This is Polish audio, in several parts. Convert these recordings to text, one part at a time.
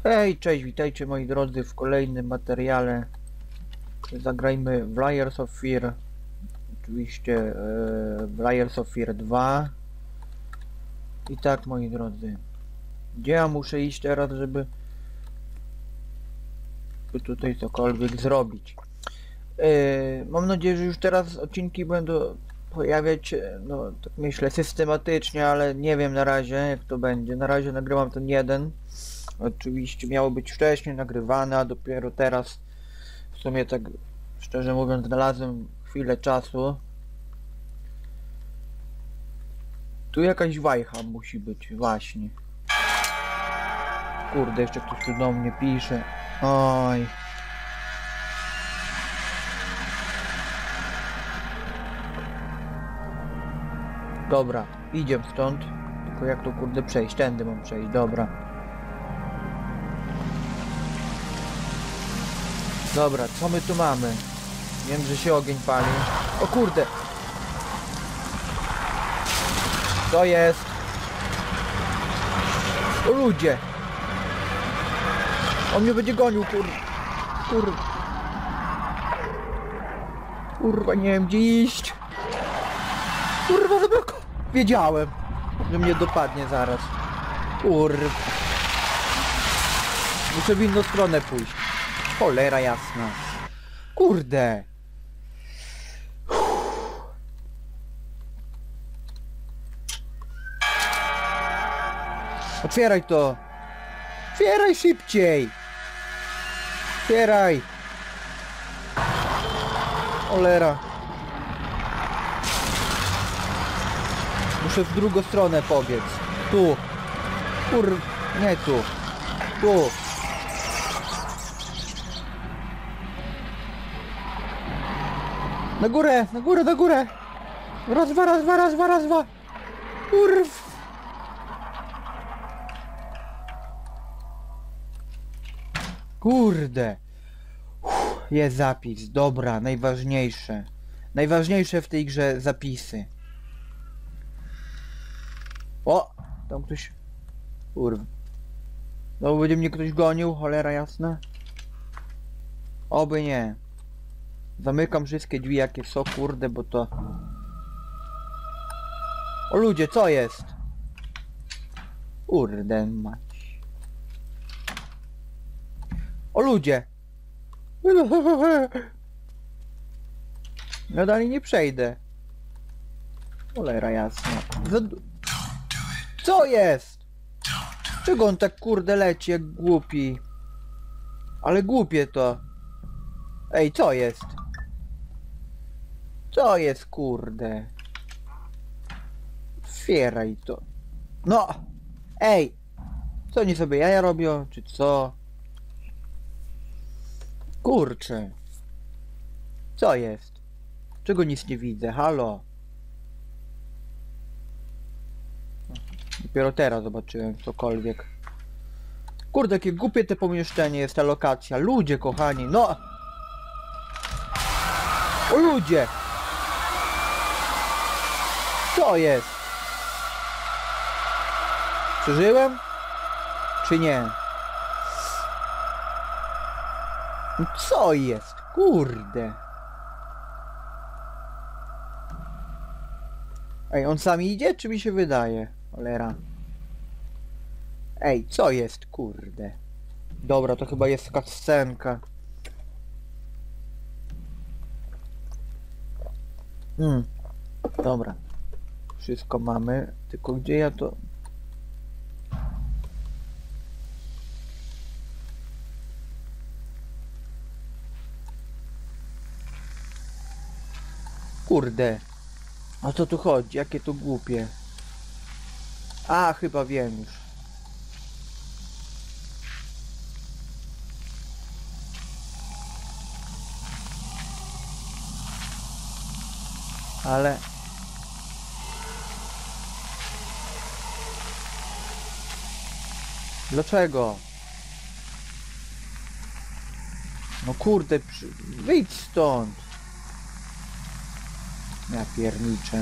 Hej, cześć, witajcie moi drodzy w kolejnym materiale. Zagrajmy w Layers of Fear. Oczywiście w Layers of Fear 2. I tak, moi drodzy, gdzie ja muszę iść teraz, żeby tutaj cokolwiek zrobić? Mam nadzieję, że już teraz odcinki będą pojawiać, no tak myślę, systematycznie, ale nie wiem na razie jak to będzie. Na razie nagrywam ten jeden. Oczywiście miało być wcześniej nagrywane, a dopiero teraz w sumie tak szczerze mówiąc znalazłem chwilę czasu. Tu jakaś wajcha musi być, właśnie. Kurde, jeszcze ktoś tu do mnie pisze. Oj. Dobra, idziemy stąd. Tylko jak to kurde przejść? Tędy mam przejść, dobra. Dobra, co my tu mamy? Wiem, że się ogień pali. O kurde! To jest! O ludzie! On mnie będzie gonił, Kurwa, nie wiem gdzie iść! Kurwa, zabrakło! Wiedziałem, że mnie dopadnie zaraz. Kurwa. Muszę w inną stronę pójść. Cholera jasna. Kurde. Otwieraj to. Otwieraj szybciej. Otwieraj. Cholera. Muszę w drugą stronę pobiec. Tu. Nie tu. Tu. Na górę, na górę, na górę! Raz, dwa, raz, dwa, raz, dwa, raz, dwa! Kurw! Kurde! Jest zapis, dobra, najważniejsze. Najważniejsze w tej grze zapisy. O! Tam ktoś... Kurw. No będzie mnie ktoś gonił, cholera jasna. Oby nie. Zamykam wszystkie drzwi jakie są, kurde, bo to... O ludzie, co jest? Kurde mać. O ludzie! No dalej nie przejdę. Cholera jasna. Co jest? Czego on tak kurde leci jak głupi? Ale głupie to. Ej, co jest? Co jest kurde? Otwieraj to. No! Ej! Co oni sobie jaja robią, czy co? Kurczę. Co jest? Czego nic nie widzę? Halo? Dopiero teraz zobaczyłem cokolwiek. Kurde, jakie głupie te pomieszczenie jest, ta lokacja. Ludzie kochani, no! O ludzie! Co jest? Przeżyłem? Czy nie? Co jest? Kurde. Ej, on sam idzie, czy mi się wydaje? Cholera. Ej, co jest? Kurde. Dobra, to chyba jest taka scenka. Dobra. Wszystko mamy, tylko gdzie ja to... Kurde. O co tu chodzi? Jakie to głupie. A, chyba wiem już. Ale... Dlaczego? No kurde, wyjdź stąd. Ja pierniczę.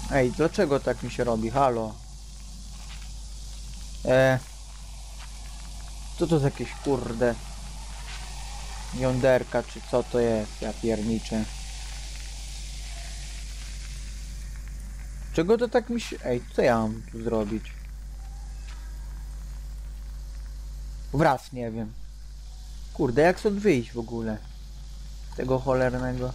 Ej, dlaczego tak mi się robi? Halo? Co to za jakieś kurde jąderka, czy co to jest? Ja pierniczę. Czego to tak mi się... Ej, co ja mam tu zrobić? Wraz, nie wiem. Kurde, jak stąd wyjść w ogóle? Tego cholernego.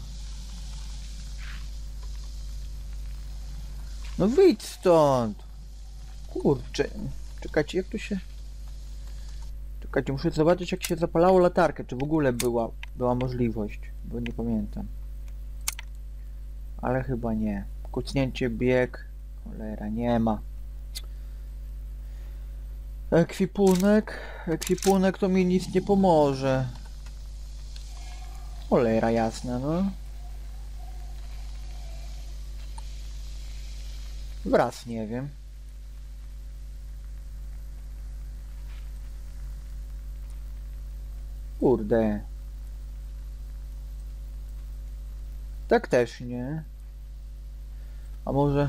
No wyjdź stąd! Kurczę. Czekajcie, jak tu się... Czekajcie, muszę zobaczyć, jak się zapalało latarkę. Czy w ogóle była możliwość. Bo nie pamiętam. Ale chyba nie. Kucnięcie, bieg. Cholera, nie ma. Ekwipunek. Ekwipunek to mi nic nie pomoże. Cholera jasna, no. Wraz, nie wiem. Kurde. Tak też nie. A może...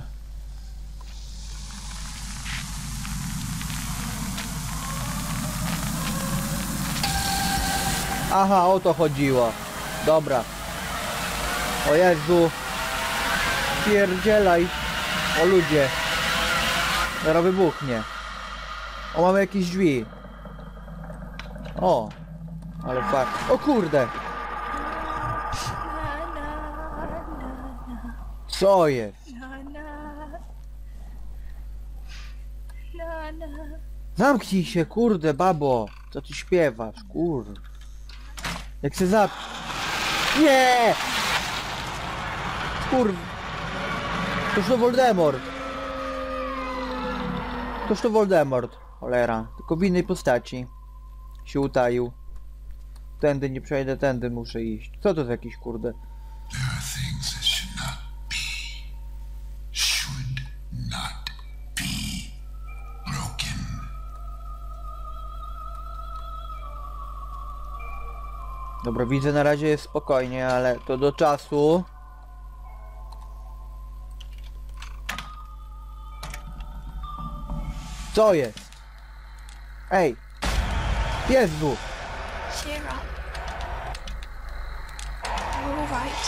Aha, o to chodziło. Dobra. O Jezu. Pierdzielaj. O ludzie. Zaraz wybuchnie. O, mamy jakieś drzwi. O. Ale fakt. O kurde. Co jest? Zamknij się, kurde, babo. Co ty śpiewasz, kur... Jak się Nie! Kur... Toż to Voldemort. Toż to Voldemort. Cholera. Tylko w innej postaci. Się utaił. Tędy nie przejdę, tędy muszę iść. Co to za jakiś kurde? Dobra, widzę, na razie jest spokojnie, ale to do czasu. Co jest? Ej! Jezu! Cheer up. You're all right.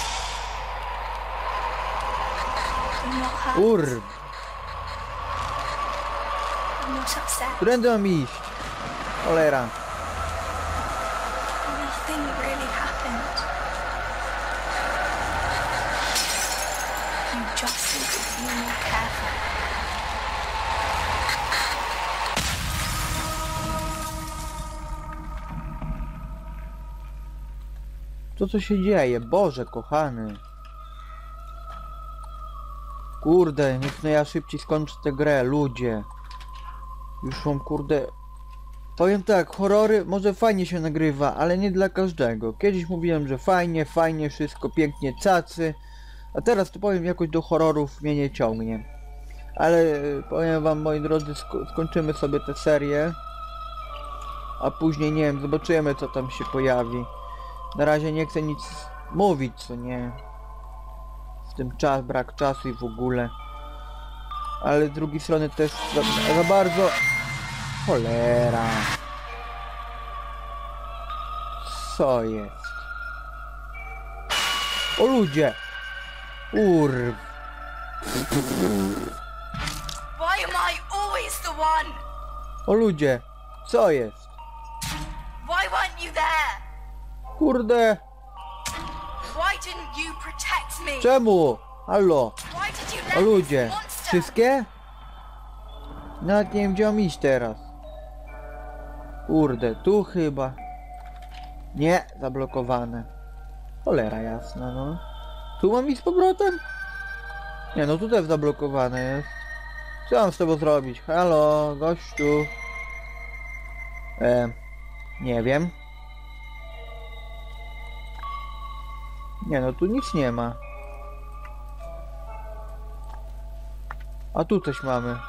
You're not hurt. Ur! I'm not upset. Którędy mam iść? Cholera. Nothing really happened. You just need to be more careful. Co się dzieje? Boże kochany. Kurde, niech no ja szybciej skończę tę grę, ludzie. Już mam kurde... Powiem tak, horrory może fajnie się nagrywa, ale nie dla każdego. Kiedyś mówiłem, że fajnie, wszystko pięknie, cacy. A teraz to powiem, jakoś do horrorów mnie nie ciągnie. Ale powiem wam, moi drodzy, skończymy sobie tę serię. A później, nie wiem, zobaczymy, co tam się pojawi. Na razie nie chcę nic mówić, co nie. W tym brak czasu i w ogóle. Ale z drugiej strony też za bardzo... Cholera. Co jest? O ludzie! Urw. Why am I always the one? O ludzie! Co jest? Why weren't you there? Kurde! Why didn't you protect me? Czemu? Halo? Why did you O let this ludzie! monster? Wszystkie? Nawet nie wiem, gdzie mam iść teraz. Kurde, tu chyba. Nie, zablokowane. Cholera jasna, no. Tu mam iść z powrotem? Nie, no tu też zablokowane jest. Co mam z tobą zrobić? Halo, gościu. Nie wiem. Nie, no tu nic nie ma. A tu coś mamy.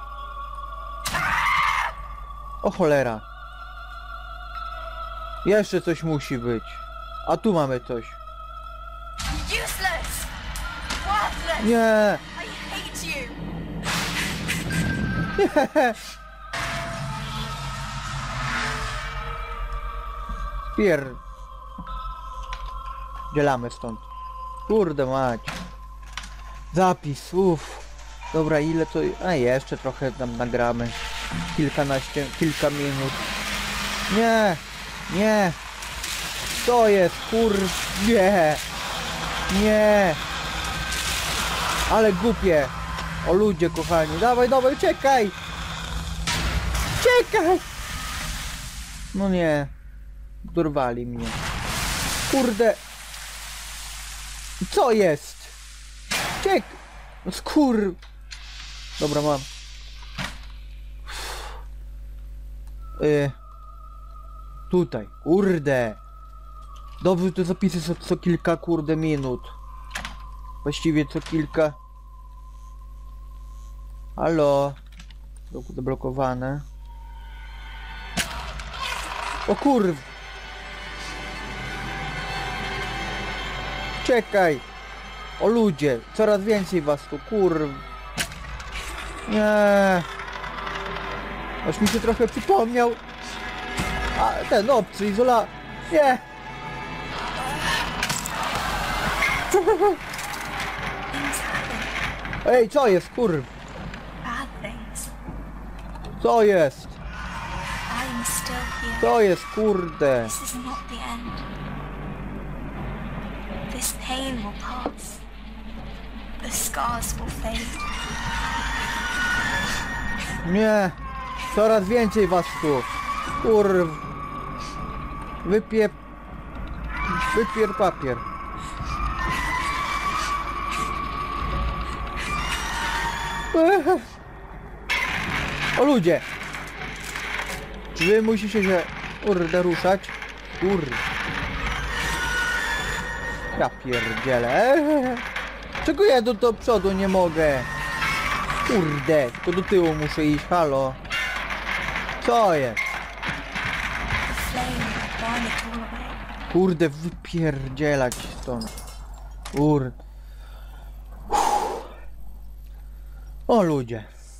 O cholera. Jeszcze coś musi być. A tu mamy coś. Useless! Why? Heartless. Nie! I hate you. Pier... Dzielamy stąd. Kurde mać. Zapis, uff. Dobra, ile to... A jeszcze trochę tam nagramy. Kilka minut. Nie! Nie! To jest, nie! Nie! Ale głupie! O ludzie kochani, dawaj, dawaj, uciekaj! Uciekaj! No nie. Dorwali mnie. Kurde! Co jest? Uciek! No Dobra, mam. Tutaj, kurde! Dobrze, te zapisy są co kilka, kurde, minut. Właściwie co kilka... Halo? Zablokowane. O kurw! Czekaj! O ludzie! Coraz więcej was tu, kurw! Nie! Aż mi się trochę przypomniał. A ten obcy Nie! Things happen. Ej, co jest, kurw? Bad things. Co jest? I am still here. Co jest, kurde? This is not the end. This pain will pass. The scars will fade. Nie! Coraz więcej was tu! Kurw! Wypier papier! O ludzie! Czy wy musicie się kurde ruszać? Ja pierdzielę! Czego ja do przodu nie mogę? Kurde, tylko do tyłu muszę iść, halo. Co jest? The flame will burn it all away. Kurde, wypierdzielać stąd. O ludzie.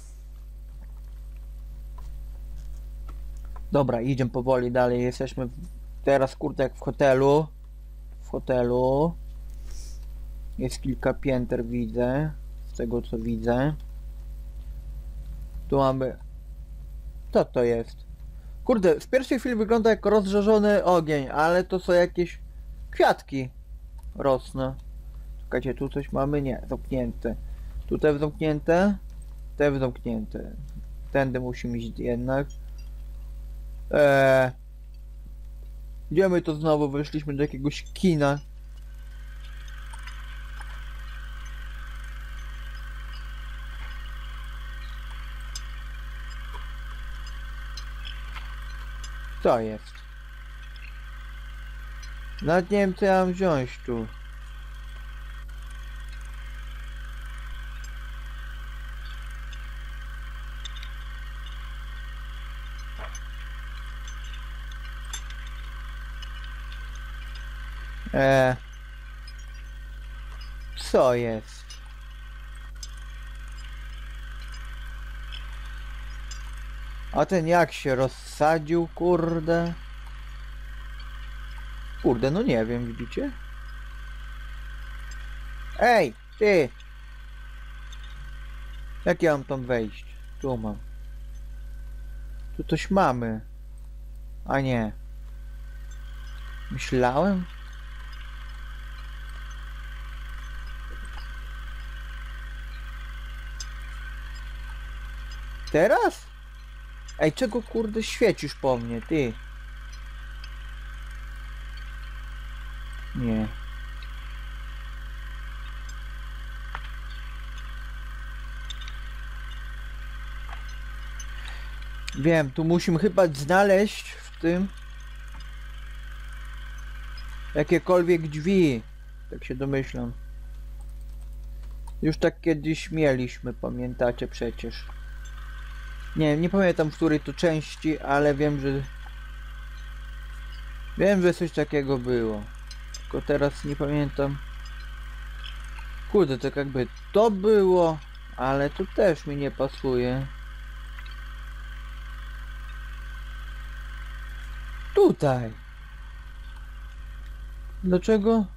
Dobra, idziemy powoli dalej. Jesteśmy teraz kurde jak w hotelu. W hotelu. Jest kilka pięter, widzę. Z tego co widzę. Tu mamy... Co to jest? Kurde, z pierwszej chwili wygląda jak rozżarzony ogień, ale to są jakieś kwiatki rosną. Czekajcie, tu coś mamy? Nie, zamknięte. Tutaj zamknięte. Te zamknięte. Tędy musimy iść jednak. Gdzie my to znowu weszliśmy do jakiegoś kina? Co jest? Nawet nie wiem co ja mam wziąć tu. Co jest? A ten jak się rozsadził, kurde? Kurde, no nie wiem, widzicie? Ej, ty! Jak ja mam tam wejść? Tu mam. Tu coś mamy. A nie. Myślałem? Teraz? Ej, czego kurde świecisz po mnie, ty? Nie. Wiem, tu musimy chyba znaleźć w tym jakiekolwiek drzwi. Tak się domyślam. Już tak kiedyś mieliśmy, pamiętacie przecież. Nie pamiętam w której to części, ale wiem, że coś takiego było. Tylko teraz nie pamiętam Kurde, tak jakby to było, ale to też mi nie pasuje. Tutaj. Dlaczego?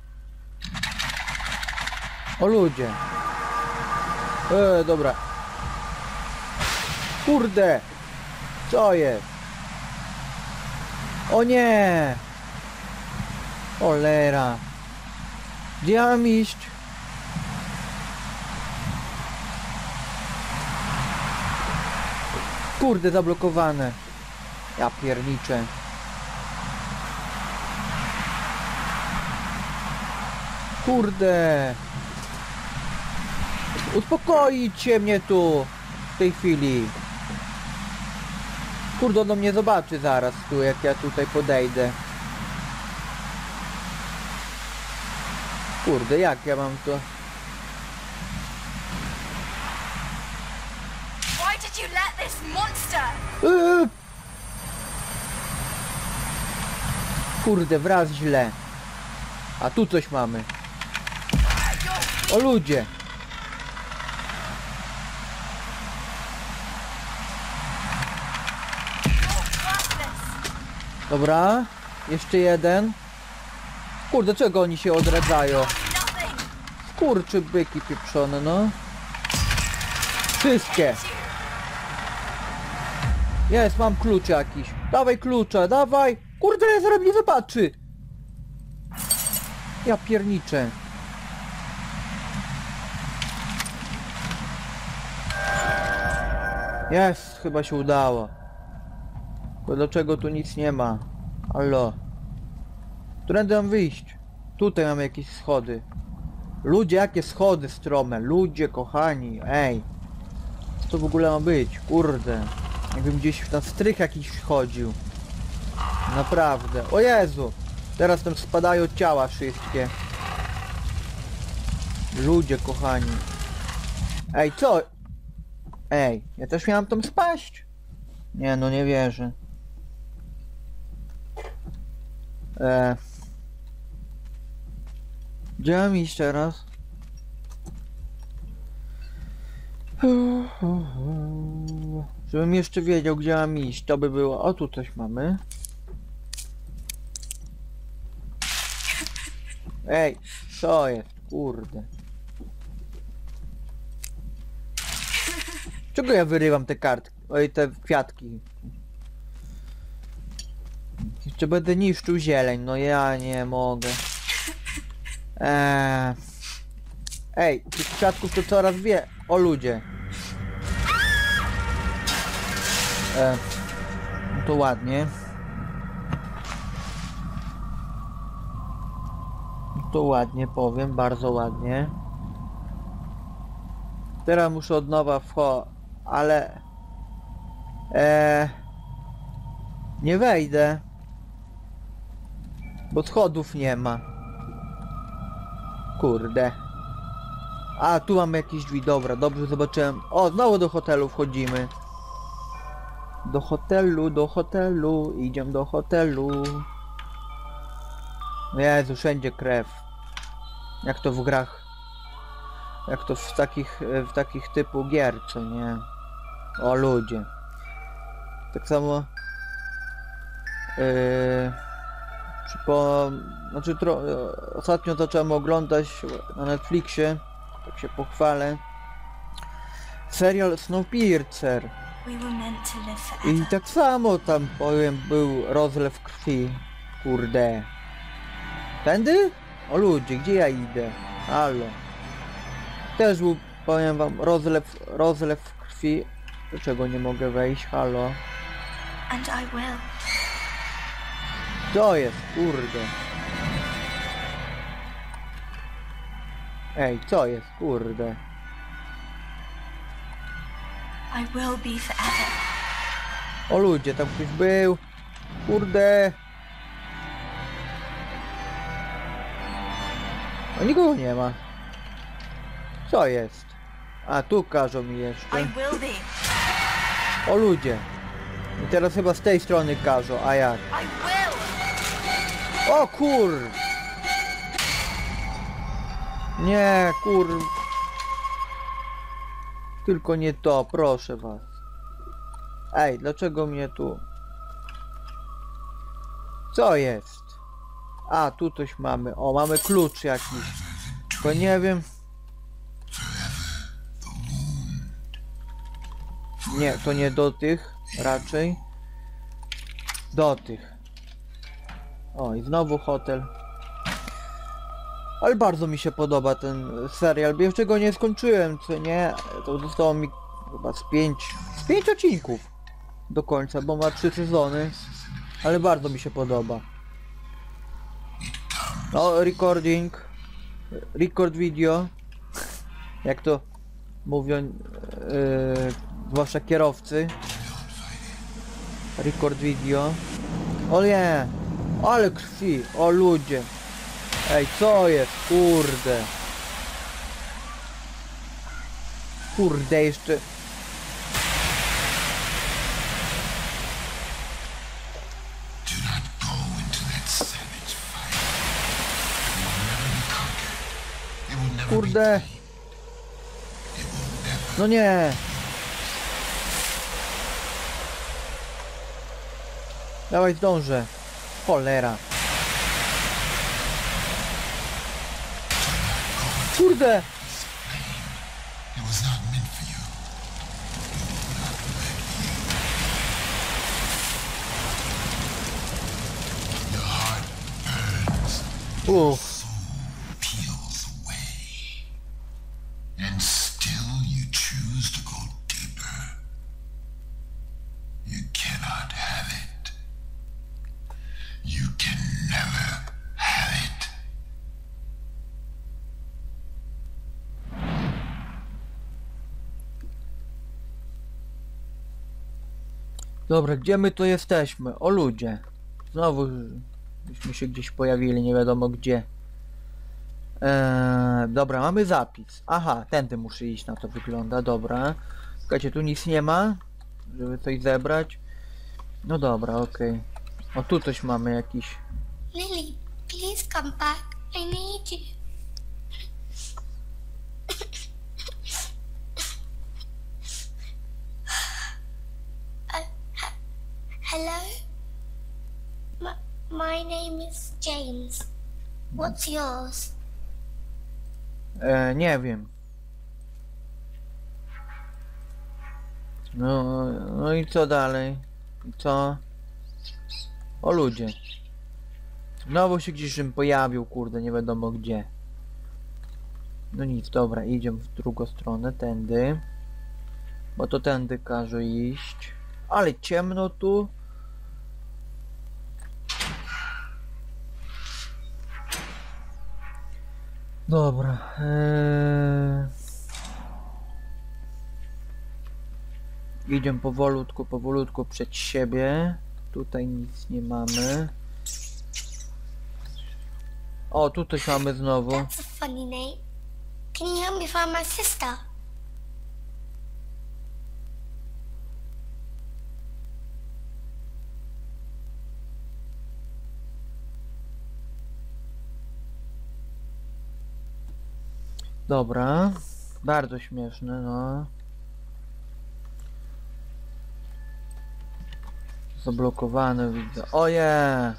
O ludzie. Dobra. Kurde. Co jest? O nie. Cholera. Gdzie ja mam iść? Kurde, zablokowane. Ja pierniczę. Kurde. Uspokoicie mnie tu. W tej chwili. Kurde, on mnie zobaczy zaraz tu, jak ja tutaj podejdę. Kurde, jak ja mam to? Why did you let this monster? Kurde, wraz źle. A tu coś mamy. O ludzie. Dobra, jeszcze jeden. Kurde, czego oni się odradzają? Kurczy byki pieprzone, no. Wszystkie. Jest, mam klucz jakiś. Dawaj klucza, dawaj. Kurde, zaraz mnie zobaczy. Ja pierniczę. Jest, chyba się udało. Bo dlaczego tu nic nie ma? Allo. Którędy mam wyjść? Tutaj mamy jakieś schody. Ludzie, jakie schody strome? Ludzie, kochani, ej. Co to w ogóle ma być? Kurde. Jakbym gdzieś na strych jakiś wchodził. Naprawdę. O Jezu! Teraz tam spadają ciała wszystkie. Ludzie, kochani. Ej, co? Ej, ja też miałem tam spaść? Nie, no nie wierzę. Gdzie mam iść teraz? Żebym jeszcze wiedział, gdzie mam iść, to by było... O, tu coś mamy. Ej, co jest? Kurde. Czego ja wyrywam te kartki? Oj, te kwiatki. Jeszcze będę niszczył zieleń, no ja nie mogę. Ej, tych kwiatków to coraz wie. O ludzie. No to ładnie. No to ładnie powiem, bardzo ładnie. Teraz muszę od nowa ale... nie wejdę. Bo schodów nie ma. Kurde. A, tu mamy jakieś drzwi, dobra, dobrze zobaczyłem. O, znowu do hotelu wchodzimy. Do hotelu, idziemy do hotelu. Jezu, wszędzie krew. Jak to w grach. Jak to w takich typu gier, co nie? O ludzie. Tak samo... Znaczy ostatnio zacząłem oglądać na Netflixie, tak się pochwalę, serial Snowpiercer. I tak samo tam, powiem, był rozlew krwi. Kurde. Tędy? O ludzie, gdzie ja idę? Halo. Też był, powiem wam, rozlew krwi. Dlaczego nie mogę wejść? Halo. And I will. Co jest? Kurde. Ej, co jest? Kurde. I will be forever. O ludzie, tam ktoś był. Kurde. O, nikogo nie ma. Co jest? A, tu każą mi I jeszcze. will be. O ludzie. I teraz chyba z tej strony każą, a jak? I will. O kur... Nie, kur... Tylko nie to, proszę was. Ej, dlaczego mnie tu... Co jest? A, tu coś mamy. O, mamy klucz jakiś. Tylko nie wiem... Nie, to nie do tych. Raczej. Do tych. O, i znowu hotel. Ale bardzo mi się podoba ten serial, bo jeszcze go nie skończyłem, co nie? To zostało mi chyba z 5 odcinków do końca, bo ma 3 sezony. Ale bardzo mi się podoba. No, record video, jak to mówią, zwłaszcza kierowcy. Record video. O nie, ale krwi, o ludzie. Ej, co jest? Kurde. Kurde, jeszcze... Kurde. No nie. Dawaj, zdążę. Cholera. Kurde. Uff. And still you choose to go deeper. You cannot have it. You can never have it. Dobra, gdzie my tu jesteśmy? O ludzie. Znowu byśmy się gdzieś pojawili, nie wiadomo gdzie. Dobra, mamy zapis. Aha, tędy muszę iść, na to wygląda, dobra. Słuchajcie, tu nic nie ma, żeby coś zebrać. No dobra, okej. O, tu coś mamy jakiś. Lily, please come back. I need you. Hello? My name is James. What's yours? Nie wiem. No i co dalej? I co? O ludzie. Znowu się gdzieś pojawił, kurde, nie wiadomo gdzie. No nic, dobra, idziemy w drugą stronę, tędy. Bo to tędy każe iść. Ale ciemno tu. Dobra. Idziemy powolutku przed siebie. Tutaj nic nie mamy. O, tu coś mamy znowu. That's a funny name. Can you help me find my sister? Dobra. Bardzo śmieszne, no. Zablokowane widzę. Oje!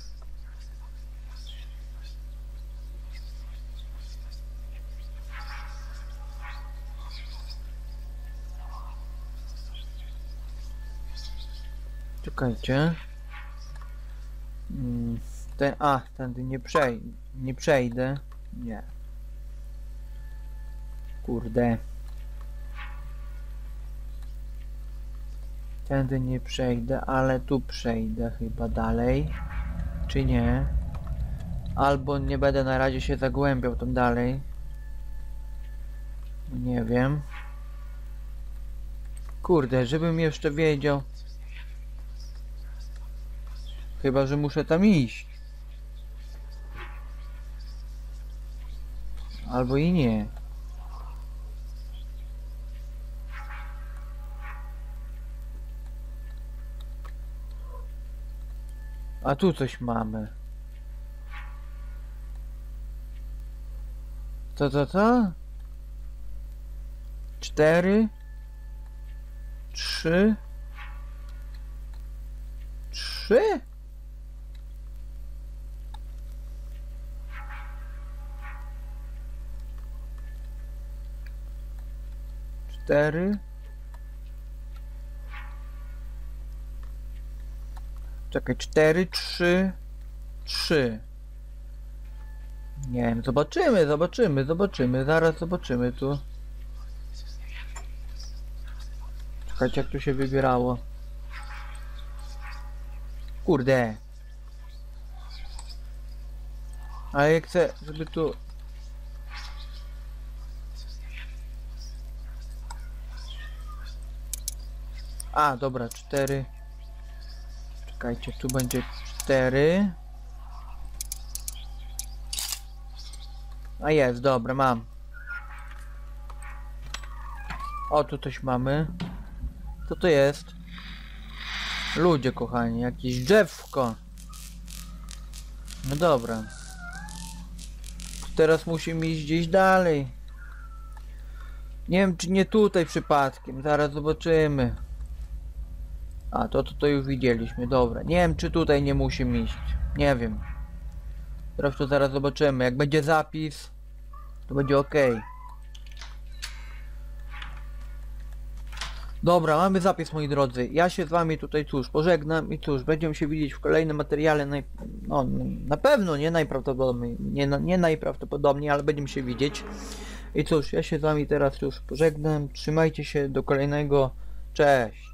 Czekajcie. Tędy nie przejdę. Nie. Kurde. Tędy nie przejdę, ale tu przejdę chyba dalej. Czy nie? Albo nie będę na razie się zagłębiał tam dalej. Nie wiem. Kurde, żebym jeszcze wiedział. Chyba, że muszę tam iść. Albo i nie. A tu coś mamy. Co? 4 3 3 4 Czekaj, 4 3 3 Nie wiem, zobaczymy, zaraz zobaczymy tu. Czekajcie, jak tu się wybierało. Kurde. Ale ja chcę, żeby tu... A, dobra, 4. Czekajcie, tu będzie 4. A jest, dobra, mam. O, tu coś mamy. Co to jest? Ludzie kochani, jakieś drzewko. No dobra. Teraz musimy iść gdzieś dalej. Nie wiem, czy nie tutaj przypadkiem. Zaraz zobaczymy. A, to już widzieliśmy, dobra. Nie wiem, czy tutaj nie musimy iść. Nie wiem. Zresztą zaraz zobaczymy. Jak będzie zapis, to będzie ok. Dobra, mamy zapis, moi drodzy. Ja się z wami tutaj cóż, pożegnam i cóż, będziemy się widzieć w kolejnym materiale. No, na pewno nie najprawdopodobniej, nie najprawdopodobniej, ale będziemy się widzieć. I cóż, ja się z wami teraz już pożegnam. Trzymajcie się, do kolejnego. Cześć.